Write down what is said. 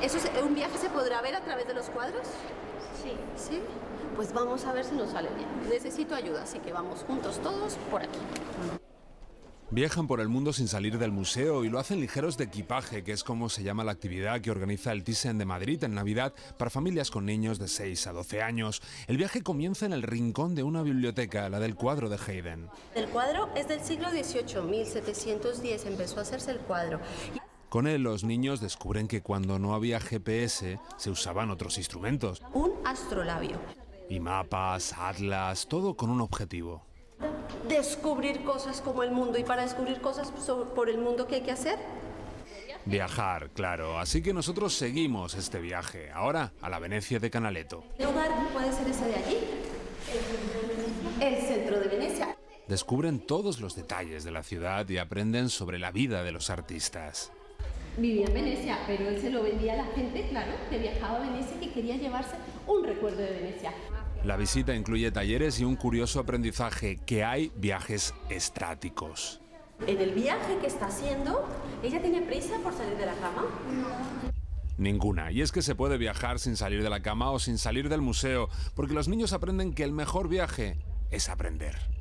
¿Un viaje se podrá ver a través de los cuadros? Sí. ¿Sí? Pues vamos a ver si nos sale bien. Necesito ayuda, así que vamos juntos todos por aquí. Viajan por el mundo sin salir del museo y lo hacen ligeros de equipaje, que es como se llama la actividad que organiza el Thyssen de Madrid en Navidad para familias con niños de 6 a 12 años. El viaje comienza en el rincón de una biblioteca, la del cuadro de Haydn. El cuadro es del siglo XVIII, 1710 empezó a hacerse el cuadro. Con él los niños descubren que cuando no había GPS se usaban otros instrumentos. Un astrolabio. Y mapas, atlas, todo con un objetivo. Descubrir cosas como el mundo, y para descubrir cosas por el mundo, ¿qué hay que hacer? Viajar, claro. Así que nosotros seguimos este viaje, ahora a la Venecia de Canaletto. ¿El lugar puede ser ese de allí? El centro de Venecia. Descubren todos los detalles de la ciudad y aprenden sobre la vida de los artistas. Vivía en Venecia, pero él se lo vendía a la gente, claro, que viajaba a Venecia y que quería llevarse un recuerdo de Venecia. La visita incluye talleres y un curioso aprendizaje, que hay viajes estáticos. En el viaje que está haciendo, ¿ella tiene prisa por salir de la cama? Ninguna. Y es que se puede viajar sin salir de la cama o sin salir del museo, porque los niños aprenden que el mejor viaje es aprender.